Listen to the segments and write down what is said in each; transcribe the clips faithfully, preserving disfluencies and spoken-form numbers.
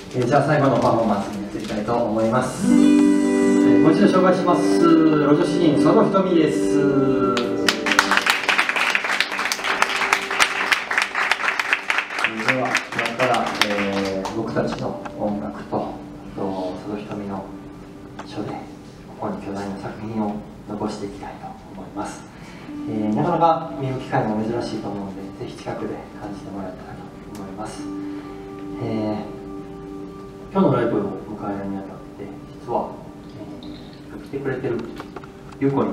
えー、じゃあ最後のパフォーマンスに移りたいと思います。えー、もう一度紹介します。路上詩人その瞳です。それでは今から、えー、僕たちの音楽とその瞳の書でここに巨大な作品を残していきたいと思います。えー、なかなか見る機会も珍しいと思うので、ぜひ近くで感じてもらえたらと思います。えー今日のライブを迎えるにあたって、実は、えー、来てくれてるゆうこりん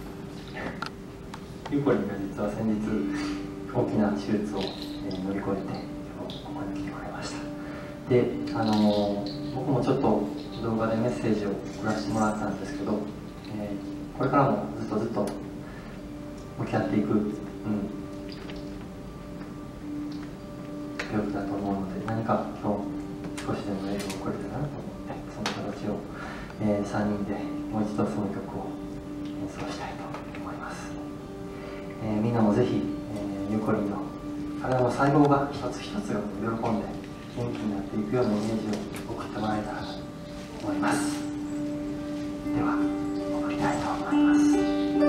ゆうこりんが実は先日大きな手術を、えー、乗り越えて今日ここに来てくれました。で、あのー、僕もちょっと動画でメッセージを送らせてもらったんですけど、えー、これからもずっとずっと向き合っていく、うん、病気だと思うので、何か今日少しでもエールを送れたらなと思って、その形を、えー、さんにんでもう一度その曲を演奏したいと思います。えー、みんなもぜひ、えー、ゆうこりんの体の細胞が一つ一つが喜んで元気になっていくようなイメージを送ってもらえたらと思います。では送りたいと思います。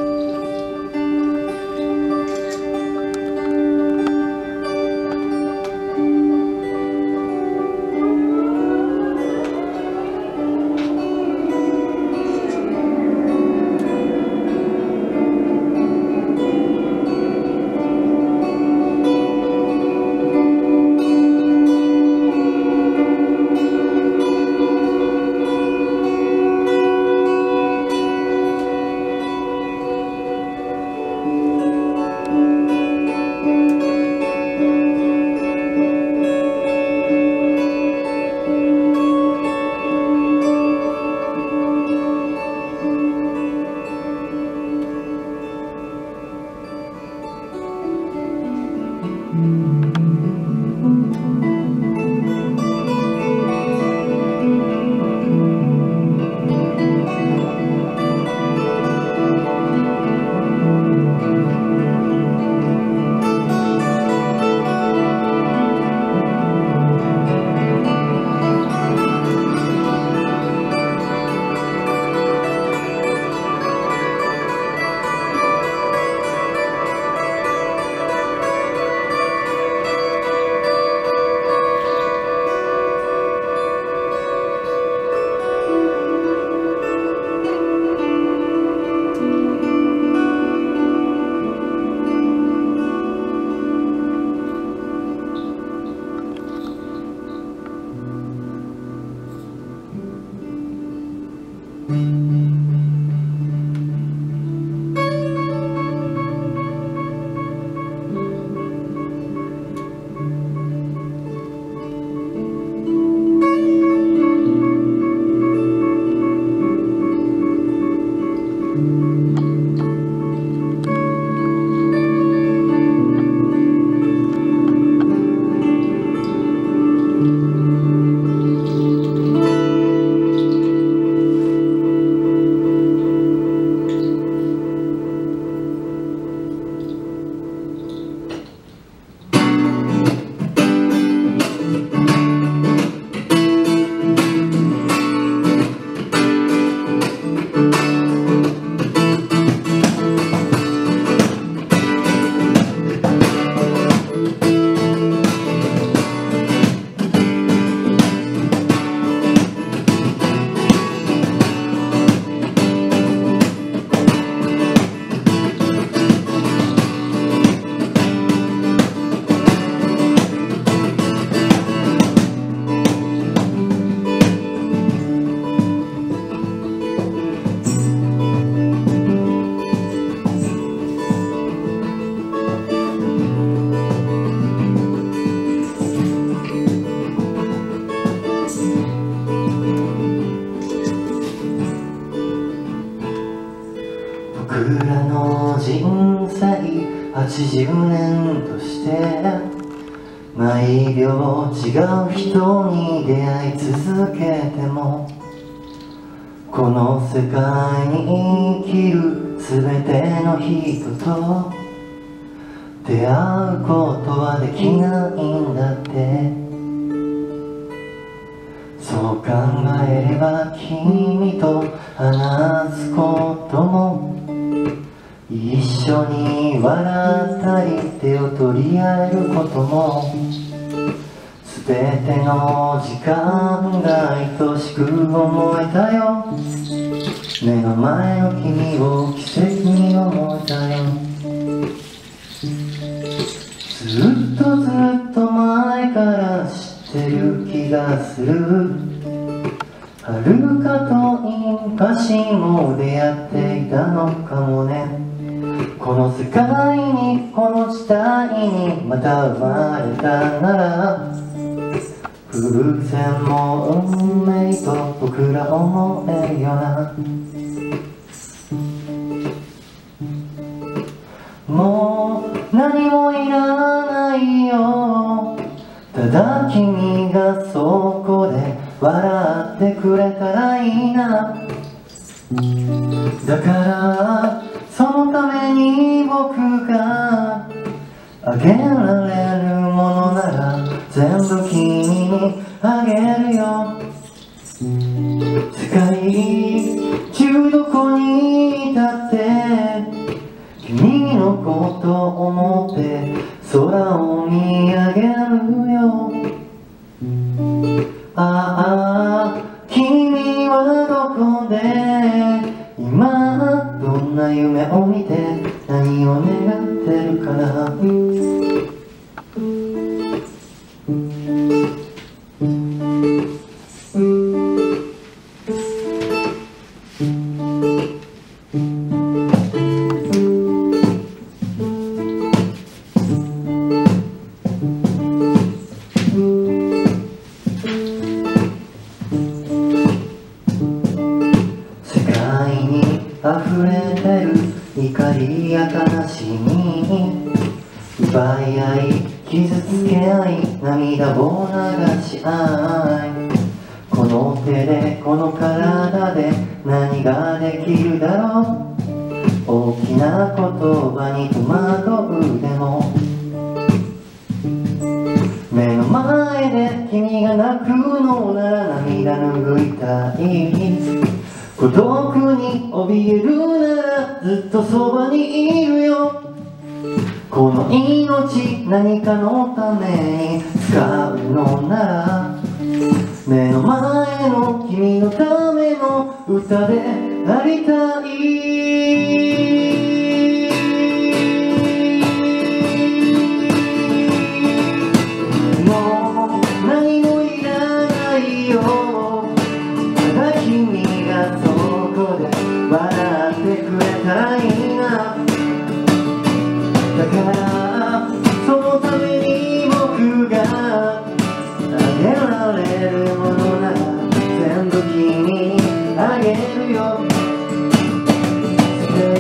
僕らの人生はちじゅうねんとして毎秒違う人に出会い続けてもこの世界に生きるすべての人と出会うことはできないんだって話すことも一緒に笑ったり手を取り合えることもすべての時間が愛しく思えたよ。目の前の君を奇跡に思えたよ。ずっとずっと前から知ってる気がする。はるか遠い昔も出会っていたのかもね。この世界にこの時代にまた生まれたなら偶然も運命と僕ら思えるよな。もう何もいらないよ。ただ君がそこで笑ってくれたらいいな。だからそのために僕があげられるものなら全部君にあげるよ。世界中どこにいたって君のこと思って空を見上げるよ。ああ君はどこで今どんな夢を見て何を願ってるかな。溢れてる怒りや悲しみ奪い合い傷つけ合い涙を流し合いこの手でこの体で何ができるだろう。大きな言葉に戸惑うでも目の前で君が泣くのなら涙拭いたい。孤独に怯えるならずっとそばにいるよ。この命何かのために使うのなら目の前の君のための歌でありたい。もう何もいらないよ。ただ君がそこで笑ってくれたらいいな。だからそのために僕があげられるものなら全部君にあげるよ。世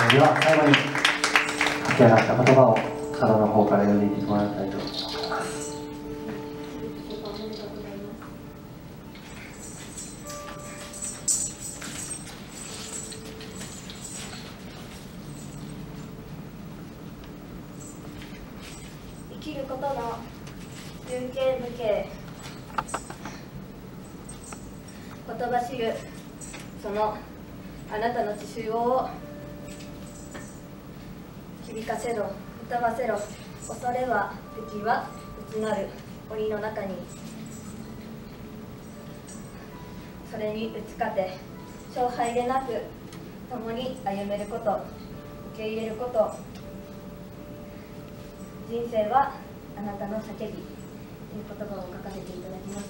では最後に書き上がった言葉を角の方から読んでいってもらいたいと思います。 生きることの有形無形、言葉知るそのあなたの知習を響かせろ、歌わせろ。恐れは敵は内なる檻の中に、それに打ち勝て勝敗でなく共に歩めること、受け入れること。人生はあなたの叫びという言葉を書かせていただきました。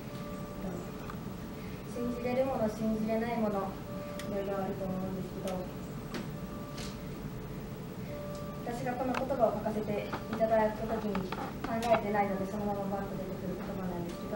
信じれるもの、信じれないもの、いろいろあると思うんですけど、私がこの言葉を書かせていただくときに考えてないので、そのままバンと出てくる言葉なんですけど、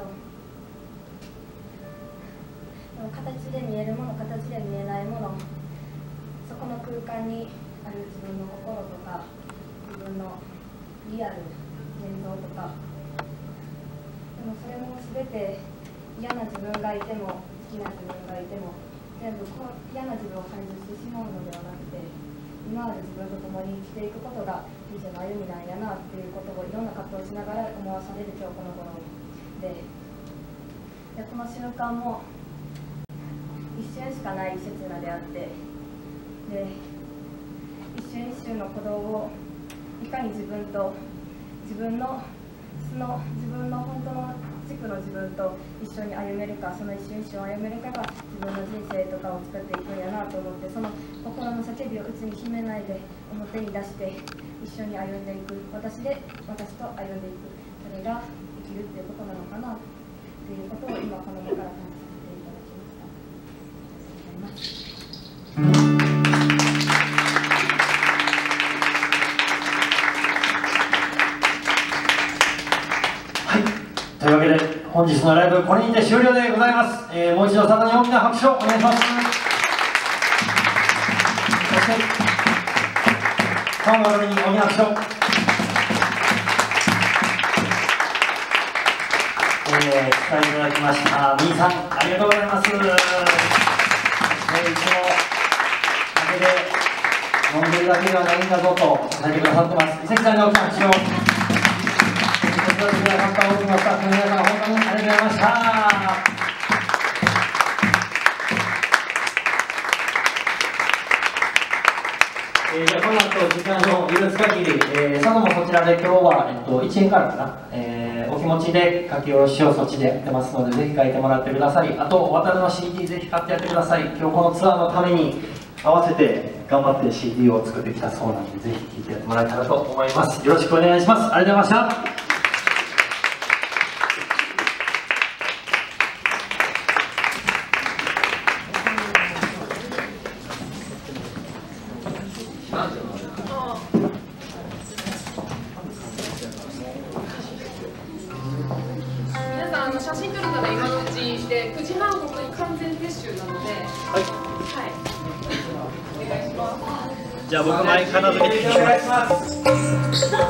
でも形で見えるもの、形で見えないもの、そこの空間にある自分の心とか、自分のリアル、現像とか、でもそれも全て嫌な自分がいても好きな自分がいても全部こう嫌な自分を排除してしまうのではなくて、今ある自分と共に生きていくことが人生の歩みなんやなっていうことをいろんな葛藤をしながら思わされる今日この頃で、でこの瞬間も一瞬しかない刹那であって、で一瞬一瞬の鼓動をいかに自分と自分の素の自分の本当の軸の自分と一緒に歩めるか、その一瞬一瞬を歩めるかが自分の人生とかを作っていくんやなと思って、その心の叫びを内に秘めないで表に出して一緒に歩んでいく、私で私と歩んでいく、それが生きるっていうことなのかなっていうことを今この場から感じさせていただきました。ありがとうございます。 というわけで本日のライブこれにて終了でございます。えー、もう一度さらに大きな拍手をお願いします。そしてファンのために大きな拍手を、えー、伝えていただきましたみーさん、ありがとうございます。えー、いつも酒で飲んでるだけではないんだぞと伝えてくださってます。伊関さんに大きな拍手を。多くのスタッフの皆さん、本当にありがとうございました。えー、じゃあこの後時間の許す限り、えー、佐野もそちらで今日は、えっと、いちえんからかな、えー、お気持ちで書き下ろしをそっちでやってますので、ぜひ書いてもらってください。あと、渡るの シーディー ぜひ買ってやってください。今日このツアーのために合わせて頑張って シーディー を作ってきたそうなので、ぜひ聴いてやってもらえたらと思います。よろしくお願いします。ありがとうございました。 皆さん、あの写真撮れたら今のうちでくじはん本当に完全撤収なので、はい、はい、お願いします。 じゃあ僕前片付けてきます。